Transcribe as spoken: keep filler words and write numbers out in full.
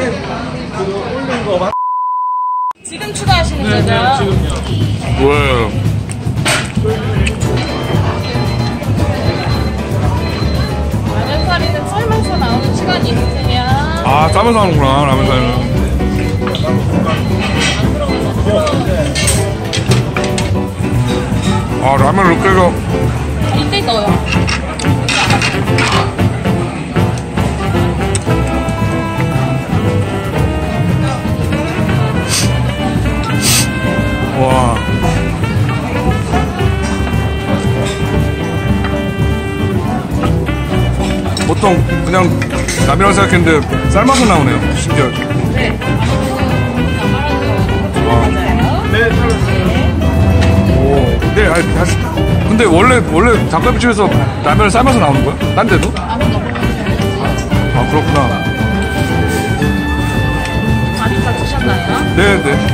올린 거 맞? 지금 추가하시는 네, 거죠? 네, 지금요. 왜? 라면사리는 썰면서 나오는 시간이 있으세요. 아, 싸면서 하는구나, 라면사리는. 아, 라면을 이렇게 해서. 이때 넣어요. 와. 보통 그냥 라면이라고 생각했는데 삶아서 나오네요. 신기하게. 네. 와. 네, 오. 네, 아니, 다시. 근데 원래, 원래 닭갈비집에서 라면을 삶아서 나오는 거야? 딴 데도? 아, 그렇구나. 많이 다 드셨나요? 네, 네.